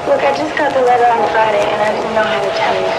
Look, I just got the letter on Friday and I didn't know how to tell you.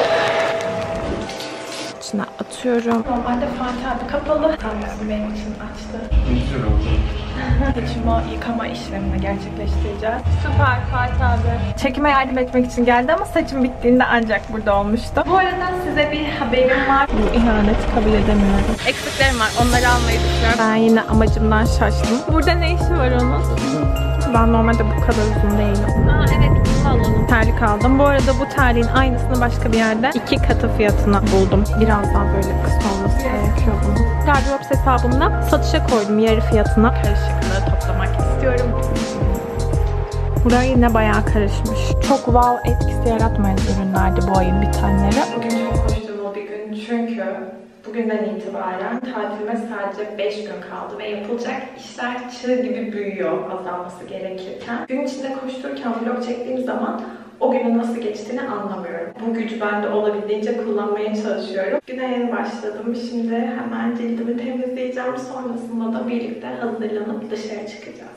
İçine atıyorum. Normalde Fatih abi kapalı. Tanrısı benim için açtı. Güzel oldu. Saçımı yıkama işlemini gerçekleştireceğiz. Süper Fatih abi. Çekime yardım etmek için geldi ama saçım bittiğinde ancak burada olmuştu. Bu arada size bir haberim var. Bu ihaneti kabul edemiyorum. Eksiklerim var. Onları almayı düşünüyorum. Ben yine amacımdan şaştım. Burada ne işi var onun? Ben normalde bu kadar uzun değilim. Aa evet, bunu alalım. Terlik aldım. Bu arada bu terliğin aynısını başka bir yerde 2 katı fiyatına buldum. Biraz daha böyle kısa olması gerekiyor bunun. Gardırop hesabımda satışa koydum yarı fiyatına. Karışıklığı toplamak istiyorum. Buraya yine bayağı karışmış. Çok wow etkisi yaratmayan ürünlerdi bu ayın bitenleri. Bugün çok koşturmalı bir gün çünkü bugünden itibaren tatilime sadece 5 gün kaldı ve yapılacak işler çığ gibi büyüyor azalması gerekirken. Gün içinde koştururken vlog çektiğim zaman o günün nasıl geçtiğini anlamıyorum. Bu gücü ben de olabildiğince kullanmaya çalışıyorum. Güne yeni başladım. Şimdi hemen cildimi temizleyeceğim. Sonrasında da birlikte hazırlanıp dışarı çıkacağız.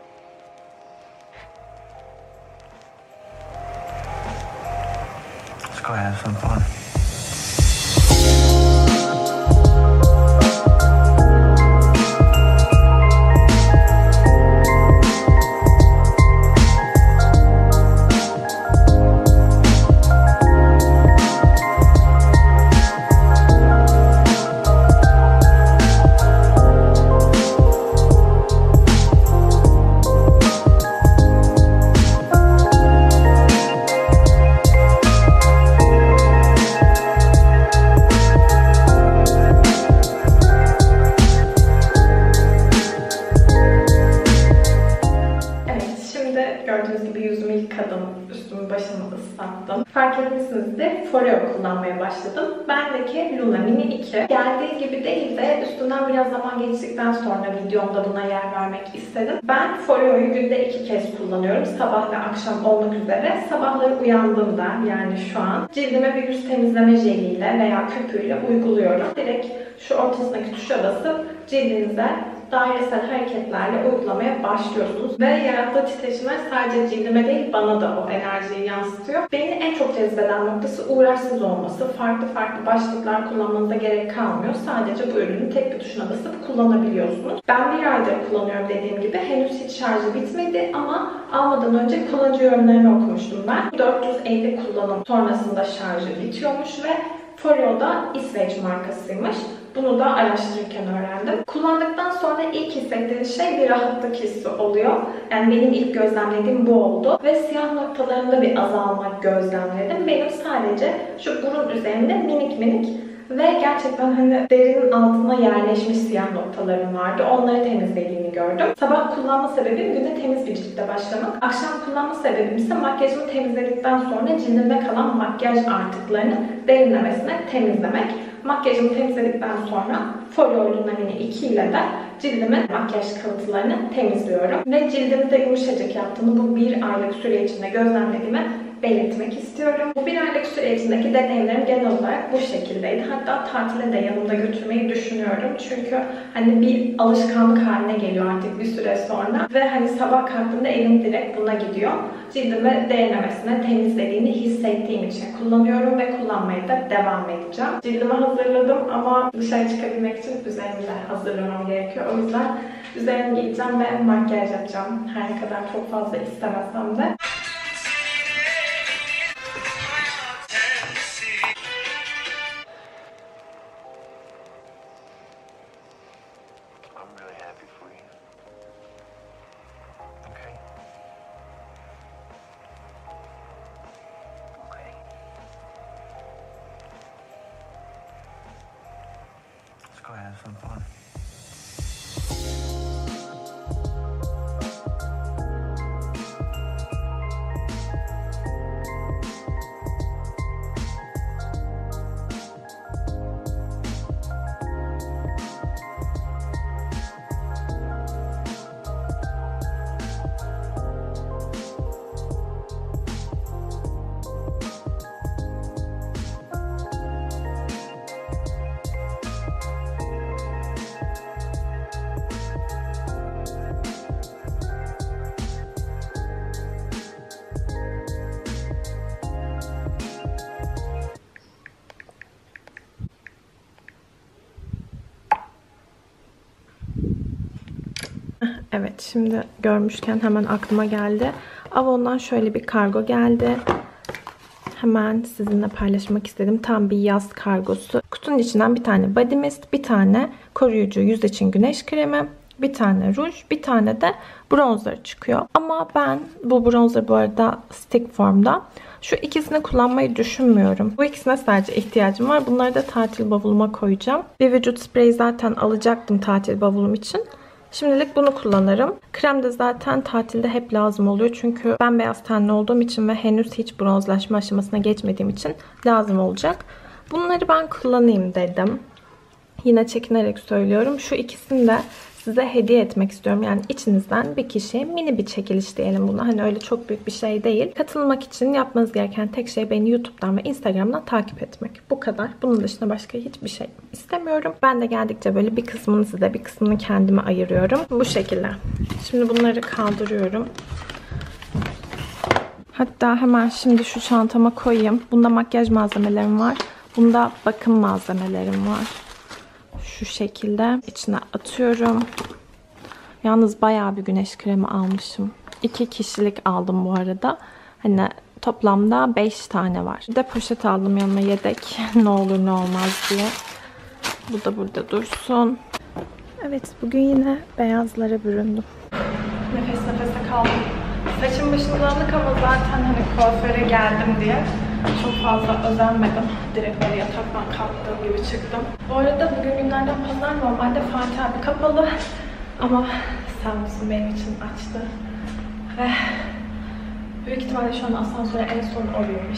Let's go have some fun. Fark etmişsinizdir, Foreo kullanmaya başladım. Bendeki Luna Mini 2. Geldiği gibi değil de üstünden biraz zaman geçtikten sonra videomda buna yer vermek istedim. Ben Foreo'yu günde 2 kez kullanıyorum. Sabah ve akşam olmak üzere. Sabahları uyandığımda, yani şu an, cildime bir yüz temizleme jeliyle veya köpüğüyle uyguluyorum. Direkt şu ortasındaki tuşa basıp cildinize dairesel hareketlerle uygulamaya başlıyorsunuz. Ve yarattığı titreşimler sadece cildime değil bana da o enerjiyi yansıtıyor. Beni en çok cezbeden noktası uğraşsız olması. Farklı farklı başlıklar kullanmanıza gerek kalmıyor. Sadece bu ürünü tek bir tuşuna basıp kullanabiliyorsunuz. Ben bir aydır kullanıyorum dediğim gibi. Henüz hiç şarjı bitmedi ama almadan önce kullanıcı yorumlarını okumuştum ben. 450 kullanım sonrasında şarjı bitiyormuş ve Foreo da İsveç markasıymış. Bunu da araştırırken öğrendim. Kullandıktan sonra ilk hissettiğin şey bir rahatlık hissi oluyor. Yani benim ilk gözlemlediğim bu oldu. Ve siyah noktalarında bir azalma gözlemledim. Benim sadece şu burun üzerinde minik minik ve gerçekten hani derinin altına yerleşmiş siyah noktalarım vardı. Onları temizlediğini gördüm. Sabah kullanma sebebim güne temiz bir ciltle başlamak. Akşam kullanma sebebim ise makyajımı temizledikten sonra cildimde kalan makyaj artıklarını derinlemesine temizlemek. Makyajımı temizledikten sonra Foreo Luna Mini 2 ile de cildimin makyaj kalıntılarını temizliyorum. Ve cildimi de yumuşacık yaptığını bu bir aylık süre içinde gözlemlediğimi belirtmek istiyorum. Bu bir aylık süre içindeki deneyimlerim genel olarak bu şekildeydi. Hatta tatile de yanımda götürmeyi düşünüyorum. Çünkü hani bir alışkanlık haline geliyor artık bir süre sonra. Ve hani sabah kalktığımda elim direkt buna gidiyor. Cildimi derinlemesine temizlediğini hissettiğim için kullanıyorum ve kullanmaya da devam edeceğim. Cildimi hazırladım ama dışarı çıkabilmek için üzerimi de hazırlamam gerekiyor. O yüzden üzerimi giyeceğim ve makyaj yapacağım. Her ne kadar çok fazla istemesem de. Let's go have some fun. Evet, şimdi görmüşken hemen aklıma geldi. Avon'dan şöyle bir kargo geldi. Hemen sizinle paylaşmak istedim. Tam bir yaz kargosu. Kutunun içinden bir tane body mist, bir tane koruyucu yüz için güneş kremi, bir tane ruj, bir tane de bronzer çıkıyor. Ama ben bu bronzer bu arada stick formda. Şu ikisini kullanmayı düşünmüyorum. Bu ikisine sadece ihtiyacım var. Bunları da tatil bavuluma koyacağım. Bir vücut spreyi zaten alacaktım tatil bavulum için. Şimdilik bunu kullanırım. Krem de zaten tatilde hep lazım oluyor. Çünkü ben beyaz tenli olduğum için ve henüz hiç bronzlaşma aşamasına geçmediğim için lazım olacak. Bunları ben kullanayım dedim. Yine çekinerek söylüyorum. Şu ikisini de size hediye etmek istiyorum. Yani içinizden bir kişiye mini bir çekiliş diyelim buna. Hani öyle çok büyük bir şey değil. Katılmak için yapmanız gereken tek şey beni YouTube'dan ve Instagram'dan takip etmek. Bu kadar. Bunun dışında başka hiçbir şey istemiyorum. Ben de geldikçe böyle bir kısmını size, bir kısmını kendime ayırıyorum. Bu şekilde. Şimdi bunları kaldırıyorum. Hatta hemen şimdi şu çantama koyayım. Bunda makyaj malzemelerim var. Bunda bakım malzemelerim var. Şu şekilde içine atıyorum. Yalnız bayağı bir güneş kremi almışım. 2 kişilik aldım bu arada. Hani toplamda 5 tane var. Bir de poşet aldım yanıma yedek. Ne olur ne olmaz diye. Bu da burada dursun. Evet, bugün yine beyazlara büründüm. Nefes nefese kaldım. Saçım başım dağınık ama zaten hani kuaföre geldim diye çok fazla özenmedim. Direkt böyle yataktan kalktığım gibi çıktım. Bu arada bugün günlerden pazar, normalde Fatih abi kapalı. Ama sağ olsun benim için açtı. Ve büyük ihtimalle şu an asansöre en son o binmiş.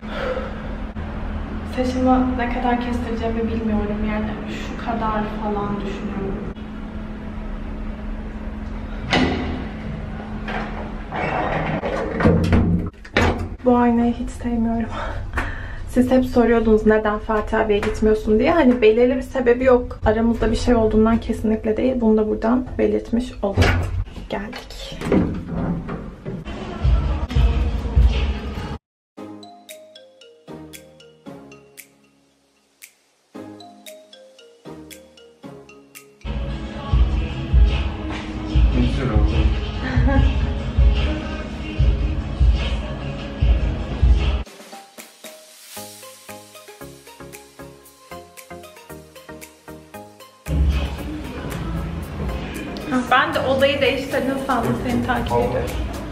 Saçımı ne kadar kestireceğimi bilmiyorum. Yani şu kadar falan düşünüyorum. Bu aynayı hiç sevmiyorum. Siz hep soruyordunuz neden Fatih abiye gitmiyorsun diye. Hani belirli bir sebebi yok. Aramızda bir şey olduğundan kesinlikle değil. Bunu da buradan belirtmiş olayım. Geldik. Güzel oldu. Ben de odayı değiştirdim sandım, seni takip ediyorum.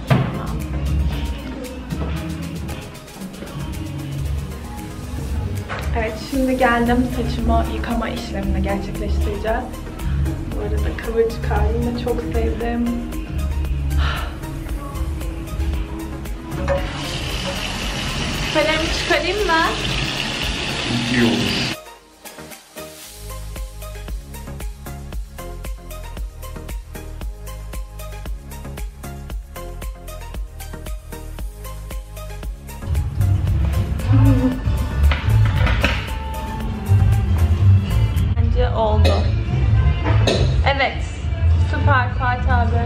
Evet, şimdi geldim, saçımı yıkama işlemini gerçekleştireceğiz. Bu arada kıvırcık halini çok sevdim. Kalemi çıkarayım mı? İyi olur. Bence oldu. Evet. Süper Fatih abi.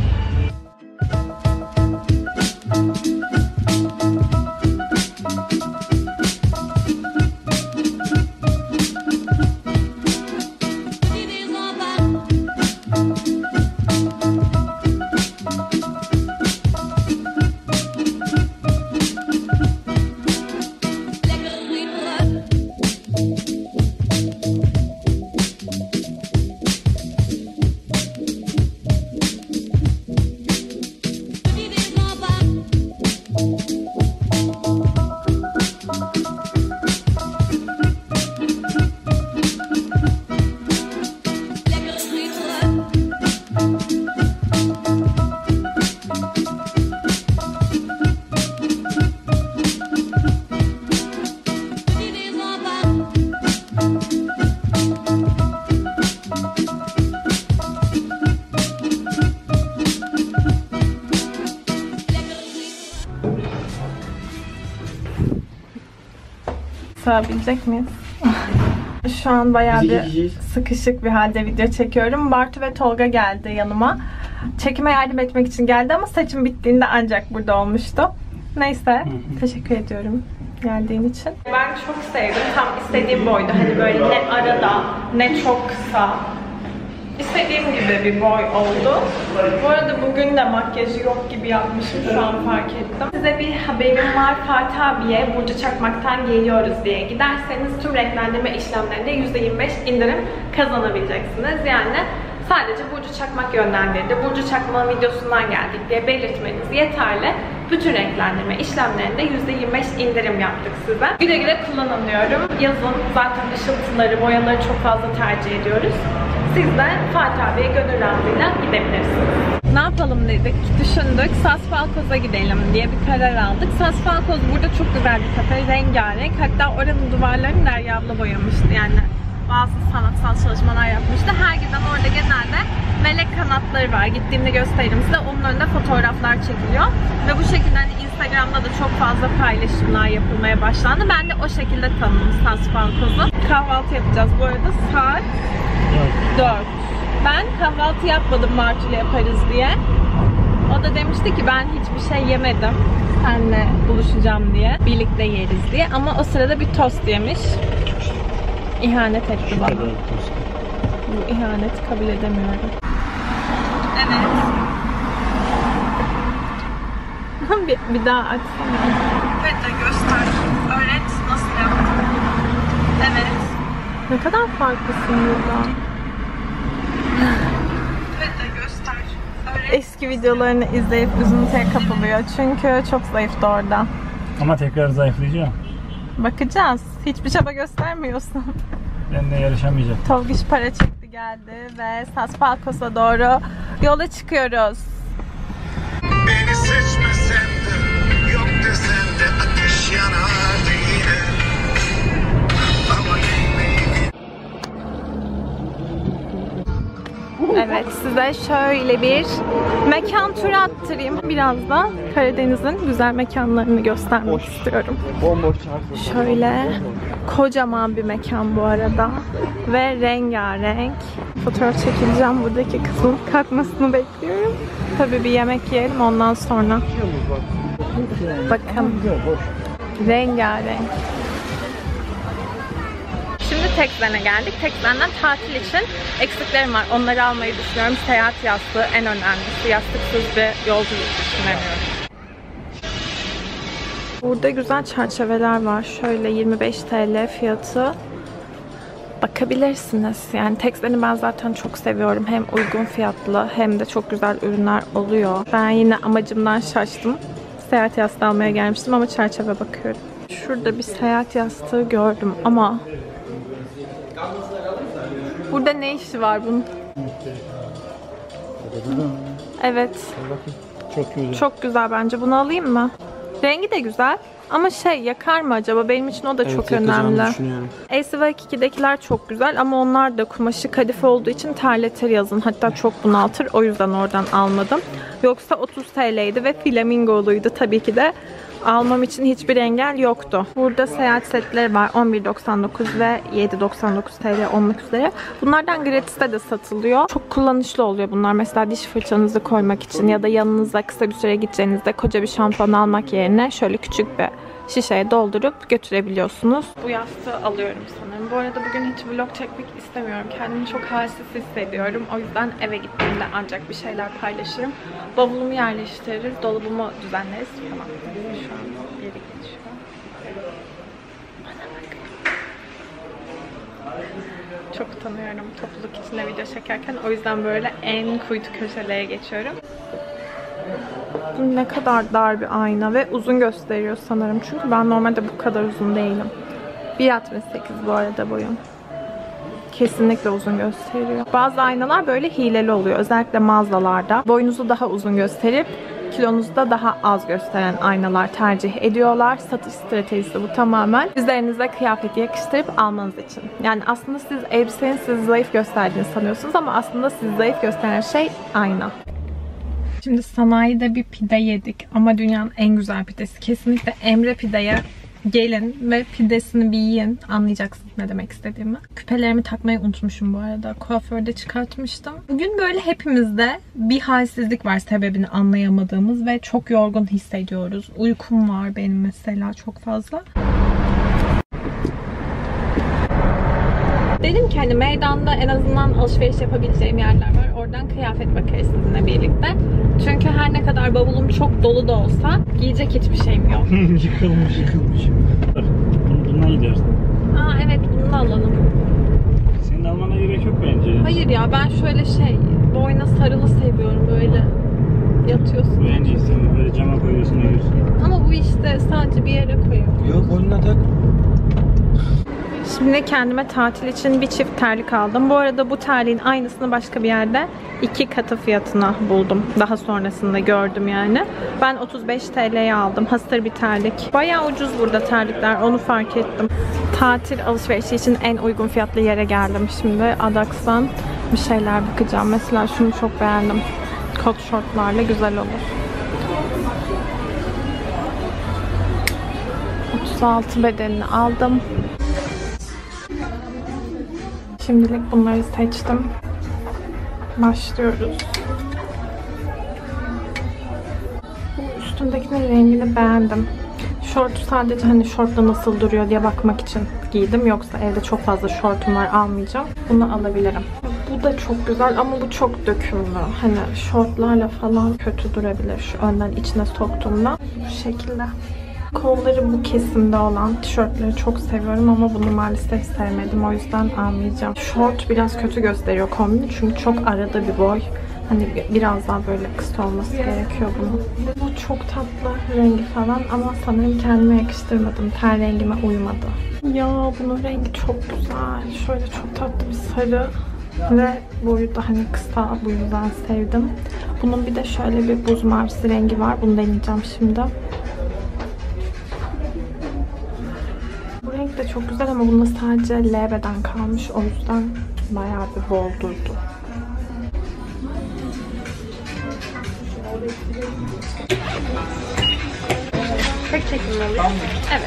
Sığabilecek miyiz? Şu an bayağı bir sıkışık bir halde video çekiyorum. Bartu ve Tolga geldi yanıma. Çekime yardım etmek için geldi ama saçım bittiğinde ancak burada olmuştu. Neyse, teşekkür ediyorum geldiğin için. Ben çok sevdim. Tam istediğim boydu. Hani böyle ne arada ne çok kısa. İstediğim gibi bir boy oldu. Bu arada bugün de makyajı yok gibi yapmışım, şu an fark ettim. Size bir haberim var. Fatih abiye Burcu Çakmak'tan geliyoruz diye giderseniz tüm renklendirme işlemlerinde %25 indirim kazanabileceksiniz. Yani sadece Burcu Çakmak yönlendirdi, Burcu Çakmak'ın videosundan geldik diye belirtmeniz yeterli. Bütün renklendirme işlemlerinde %25 indirim yaptık size. Güle güle kullanın diyorum. Yazın zaten ışıltıları, boyaları çok fazla tercih ediyoruz. Siz de Fatih abiye gönül rahatlığıyla gidebilirsiniz. Ne yapalım dedik, düşündük. Sasfalkoz'a gidelim diye bir karar aldık. Sasfalkoz burada çok güzel bir kafe, rengarenk. Hatta oranın duvarlarını Derya abla boyamıştı yani. Bazı sanatsal çalışmalar yapmıştı. Her giden orada genelde melek kanatları var. Gittiğimde gösteririm size. Onun önünde fotoğraflar çekiliyor. Ve bu şekilde hani Instagram'da da çok fazla paylaşımlar yapılmaya başlandı. Ben de o şekilde tanıdım Sasfalkoz'u. Kahvaltı yapacağız bu arada. Saat 4. Ben kahvaltı yapmadım Martü'yle yaparız diye. O da demişti ki ben hiçbir şey yemedim. Seninle buluşacağım diye. Birlikte yeriz diye. Ama o sırada bir tost yemiş. İhanet etti bana. Bu ihaneti kabul edemiyorum. Evet. bir daha açsana. Evet de göster. Öğret nasıl yaptın. Evet. Ne kadar farklısın burada. Evet de göster. Öğret. Eski videolarını izleyip üzüntüye kapılıyor. Çünkü çok zayıftı orada. Ama tekrar zayıflayacağım. Bakacağız. Hiçbir çaba göstermiyorsun. Ben de yarışamayacağım. Tolgiş para çekti geldi ve Sasfalkoz'a doğru yola çıkıyoruz. Beni seçmesen de yok desen de ateş yanardı yine. Ama Evet, size şöyle bir mekan turu attırayım. Biraz da Karadeniz'in güzel mekanlarını göstermek istiyorum. Şöyle kocaman bir mekan bu arada ve rengarenk. Fotoğraf çekileceğim, buradaki kızın kalkmasını bekliyorum. Tabii bir yemek yiyelim ondan sonra. Bakın, rengarenk. Şimdi Tekzen'e geldik. Tekzen'den tatil için eksiklerim var. Onları almayı düşünüyorum. Seyahat yastığı en önemlisi. Yastıksız bir yolculuk düşünemiyorum. Burada güzel çerçeveler var. Şöyle 25 TL fiyatı. Bakabilirsiniz. Yani Tekzen'i ben zaten çok seviyorum. Hem uygun fiyatlı hem de çok güzel ürünler oluyor. Ben yine amacımdan şaştım. Seyahat yastığı almaya gelmiştim ama çerçeve bakıyorum. Şurada bir seyahat yastığı gördüm ama burada ne işi var bunun? Evet. Çok güzel. Çok güzel bence. Bunu alayım mı? Rengi de güzel. Ama yakar mı acaba? Benim için o da çok önemli. ACV2'dekiler çok güzel ama onlar da kumaşı kadife olduğu için terletir yazın. Hatta çok bunaltır. O yüzden oradan almadım. Yoksa 30 TL'ydi ve flamingoluydu. Tabii ki de almam için hiçbir engel yoktu. Burada seyahat setleri var. 11.99 ve 7.99 TL olmak üzere. Bunlardan gratis'te de satılıyor. Çok kullanışlı oluyor bunlar. Mesela diş fırçanızı koymak için ya da yanınıza kısa bir süre gideceğinizde koca bir şampuan almak yerine şöyle küçük bir şişeye doldurup götürebiliyorsunuz. Bu yastığı alıyorum sanırım. Bu arada bugün hiç vlog çekmek istemiyorum. Kendimi çok halsiz hissediyorum. O yüzden eve gittiğimde ancak bir şeyler paylaşırım. Bavulumu yerleştiririz, dolabımı düzenleriz. Tamam. Şu an geri geçiyor. Bana bakın. Çok utanıyorum topluluk içinde video çekerken. O yüzden böyle en kuytu köşelere geçiyorum. Bu ne kadar dar bir ayna ve uzun gösteriyor sanırım. Çünkü ben normalde bu kadar uzun değilim. 1.68 bu arada boyum. Kesinlikle uzun gösteriyor. Bazı aynalar böyle hileli oluyor. Özellikle mağazalarda. Boyunuzu daha uzun gösterip kilonuzu da daha az gösteren aynalar tercih ediyorlar. Satış stratejisi bu tamamen. Üzerinize kıyafeti yakıştırıp almanız için. Yani aslında siz elbisenin sizi zayıf gösterdiğini sanıyorsunuz ama aslında sizi zayıf gösteren şey ayna. Şimdi sanayide bir pide yedik ama dünyanın en güzel pidesi. Kesinlikle Emre Pide'ye gelin ve pidesini bir yiyin. Anlayacaksınız ne demek istediğimi. Küpelerimi takmayı unutmuşum bu arada. Kuaförde çıkartmıştım. Bugün böyle hepimizde bir halsizlik var sebebini anlayamadığımız ve çok yorgun hissediyoruz. Uykum var benim mesela çok fazla. Dedim ki hani meydanda en azından alışveriş yapabileceğim yerler var. Oradan kıyafet bakarız sizinle birlikte. Çünkü her ne kadar bavulum çok dolu da olsa giyecek hiçbir şeyim yok. Yıkılmış. Bundan gidiyoruz. Aa evet, bunu da alalım. Senin almana gerek yok bence. Hayır ya, ben şöyle boyna sarılı seviyorum, böyle yatıyorsun. Bence sen böyle cama koyuyorsun uyuyorsun. Ama bu işte sadece bir yere koyuyorum. Yok, boynuna tak. Şimdi kendime tatil için bir çift terlik aldım. Bu arada bu terliğin aynısını başka bir yerde 2 katı fiyatına buldum. Daha sonrasında gördüm yani. Ben 35 TL'ye aldım. Hasır bir terlik. Bayağı ucuz burada terlikler. Onu fark ettim. Tatil alışverişi için en uygun fiyatlı yere geldim. Şimdi Adax'tan bir şeyler bakacağım. Mesela şunu çok beğendim. Kot şortlarla güzel olur. 36 bedenini aldım. Şimdilik bunları seçtim. Başlıyoruz. Bu üstündekinin rengini beğendim. Şortu sadece hani şortla nasıl duruyor diye bakmak için giydim. Yoksa evde çok fazla şortum var, almayacağım. Bunu alabilirim. Bu da çok güzel ama bu çok dökümlü. Hani şortlarla falan kötü durabilir. Şu önden içine soktuğumda. Bu şekilde. Kolları bu kesimde olan tişörtleri çok seviyorum ama bunu maalesef sevmedim. O yüzden almayacağım. Şort biraz kötü gösteriyor kombini çünkü çok arada bir boy. Hani biraz daha böyle kısa olması gerekiyor bunun. Bu çok tatlı rengi falan ama sanırım kendime yakıştırmadım. Ten rengime uymadı. Ya bunun rengi çok güzel. Şöyle çok tatlı bir sarı. Ve boyu da hani kısa, bu yüzden sevdim. Bunun bir de şöyle bir buz mavisi rengi var. Bunu deneyeceğim şimdi. Bu renk de çok güzel ama bunda sadece L beden kalmış. O yüzden bayağı bir bol durdu. Tek çekim oluyor. Evet.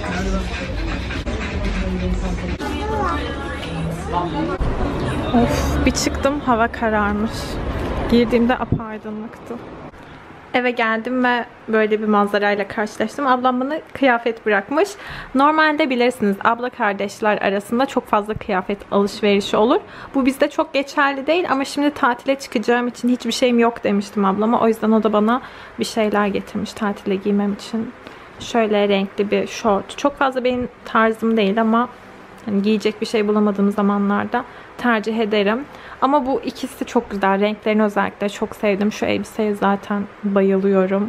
Of, bir çıktım, hava kararmış. Girdiğimde apaydınlıktı. Eve geldim ve böyle bir manzarayla karşılaştım. Ablam bana kıyafet bırakmış. Normalde bilirsiniz abla kardeşler arasında çok fazla kıyafet alışverişi olur. Bu bizde çok geçerli değil ama şimdi tatile çıkacağım için hiçbir şeyim yok demiştim ablama. O yüzden o da bana bir şeyler getirmiş tatile giymem için. Şöyle renkli bir şort. Çok fazla benim tarzım değil ama hani giyecek bir şey bulamadığım zamanlarda tercih ederim. Ama bu ikisi çok güzel. Renklerini özellikle çok sevdim. Şu elbiseye zaten bayılıyorum.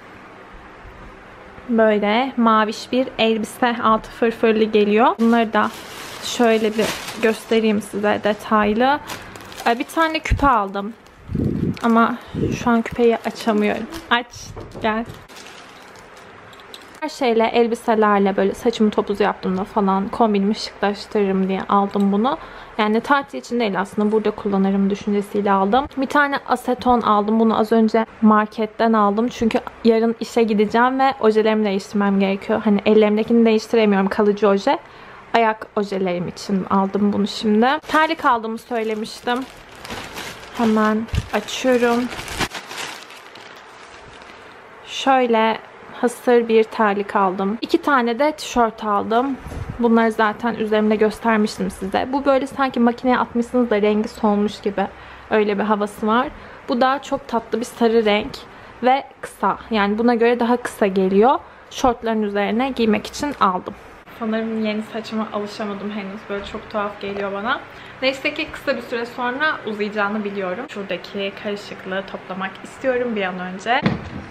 Böyle maviş bir elbise. Altı fırfırlı geliyor. Bunları da şöyle bir göstereyim size detaylı. Bir tane küpe aldım. Ama şu an küpeyi açamıyorum. Aç. Gel. Her şeyle, elbiselerle böyle saçımı topuz yaptığımda falan kombinimi şıklaştırırım diye aldım bunu. Yani tatil için değil aslında, burada kullanırım düşüncesiyle aldım. Bir tane aseton aldım. Bunu az önce marketten aldım. Çünkü yarın işe gideceğim ve ojelerimi değiştirmem gerekiyor. Hani ellerimdekini değiştiremiyorum, kalıcı oje. Ayak ojelerim için aldım bunu şimdi. Terlik aldığımı söylemiştim. Hemen açıyorum. Şöyle hasır bir terlik aldım. 2 tane de tişört aldım. Bunları zaten üzerimde göstermiştim size. Bu böyle sanki makineye atmışsınız da rengi solmuş gibi. Öyle bir havası var. Bu da çok tatlı bir sarı renk ve kısa. Yani buna göre daha kısa geliyor. Şortların üzerine giymek için aldım. Sanırım yeni saçıma alışamadım henüz. Böyle çok tuhaf geliyor bana. Neyse ki kısa bir süre sonra uzayacağını biliyorum. Şuradaki karışıklığı toplamak istiyorum bir an önce.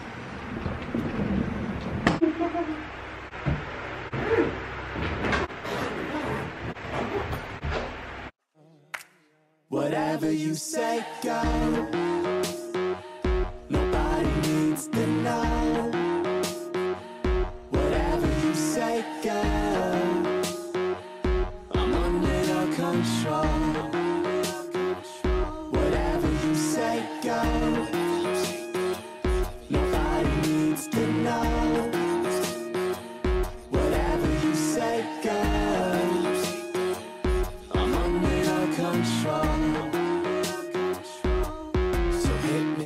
Whatever you say, go. Nobody needs to know. Whatever you say, go. I'm under your control. Whatever you say, go. Nobody needs to know. Whatever you say, go. I'm under your control.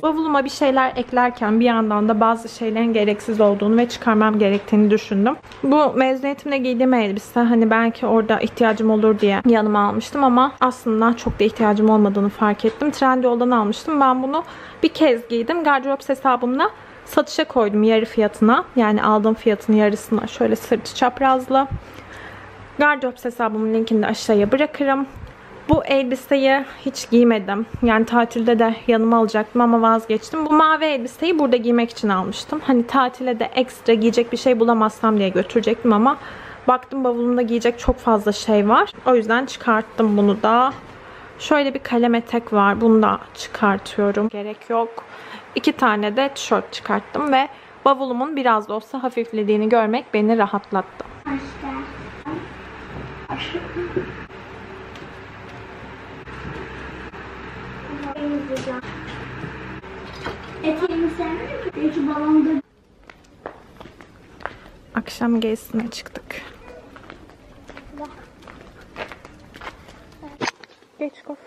Bavuluma bir şeyler eklerken bir yandan da bazı şeylerin gereksiz olduğunu ve çıkarmam gerektiğini düşündüm. Bu mezuniyetimde giydiğim elbise hani belki orada ihtiyacım olur diye yanıma almıştım ama aslında çok da ihtiyacım olmadığını fark ettim. Trendyol'dan almıştım. Ben bunu bir kez giydim. Gardırop hesabımda satışa koydum yarı fiyatına. Yani aldığım fiyatın yarısına. Şöyle sırtı çaprazlı. Gardırop hesabımın linkini de aşağıya bırakırım. Bu elbiseyi hiç giymedim. Yani tatilde de yanıma alacaktım ama vazgeçtim. Bu mavi elbiseyi burada giymek için almıştım. Hani tatile de ekstra giyecek bir şey bulamazsam diye götürecektim ama baktım bavulumda giyecek çok fazla şey var. O yüzden çıkarttım bunu da. Şöyle bir kalem etek var. Bunu da çıkartıyorum. Gerek yok. 2 tane de tişört çıkarttım ve bavulumun biraz da olsa hafiflediğini görmek beni rahatlattı. Eteğimi sevmedim ki. Belki balonda. Akşam gezisine çıktık. Geç koş.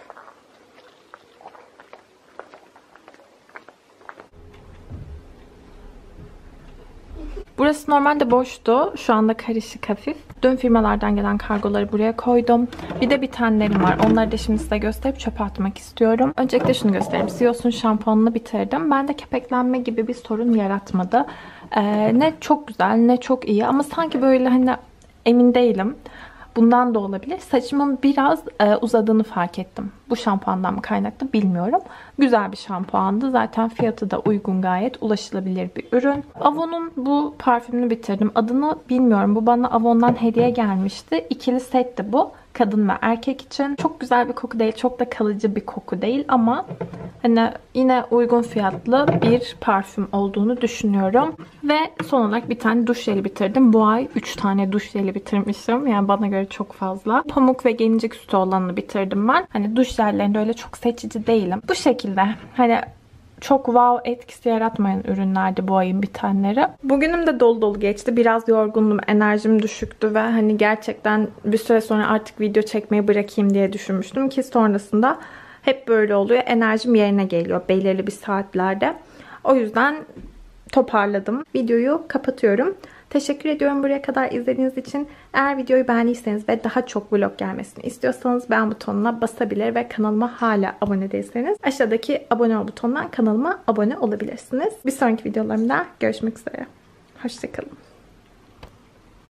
Burası normalde boştu. Şu anda karışık hafif. Dün firmalardan gelen kargoları buraya koydum. Bir de bitenlerim var. Onları da şimdi size gösterip çöpe atmak istiyorum. Öncelikle şunu göstereyim. Siyos'un şampuanını bitirdim. Bende kepeklenme gibi bir sorun yaratmadı. Ne çok güzel ne çok iyi ama sanki böyle hani emin değilim. Bundan da olabilir. Saçımın biraz uzadığını fark ettim. Bu şampuandan mı kaynaklı bilmiyorum. Güzel bir şampuandı. Zaten fiyatı da uygun, gayet ulaşılabilir bir ürün. Avon'un bu parfümünü bitirdim. Adını bilmiyorum. Bu bana Avon'dan hediye gelmişti. İkili setti bu. Kadın ve erkek için. Çok güzel bir koku değil. Çok da kalıcı bir koku değil ama hani yine uygun fiyatlı bir parfüm olduğunu düşünüyorum. Ve son olarak bir tane duş jeli bitirdim. Bu ay 3 tane duş jeli bitirmişim. Yani bana göre çok fazla. Pamuk ve gelincik sütü olanını bitirdim ben. Hani duş jellerinde öyle çok seçici değilim. Bu şekilde. Hani çok wow etkisi yaratmayan ürünlerdi bu ayın bitenleri. Bugünüm de dolu dolu geçti. Biraz yorgundum. Enerjim düşüktü ve hani gerçekten bir süre sonra artık video çekmeyi bırakayım diye düşünmüştüm ki sonrasında hep böyle oluyor. Enerjim yerine geliyor belirli bir saatlerde. O yüzden toparladım. Videoyu kapatıyorum. Teşekkür ediyorum buraya kadar izlediğiniz için. Eğer videoyu beğendiyseniz ve daha çok vlog gelmesini istiyorsanız beğen butonuna basabilir ve kanalıma hala abone değilseniz aşağıdaki abone ol butonundan kanalıma abone olabilirsiniz. Bir sonraki videolarımda görüşmek üzere. Hoşçakalın.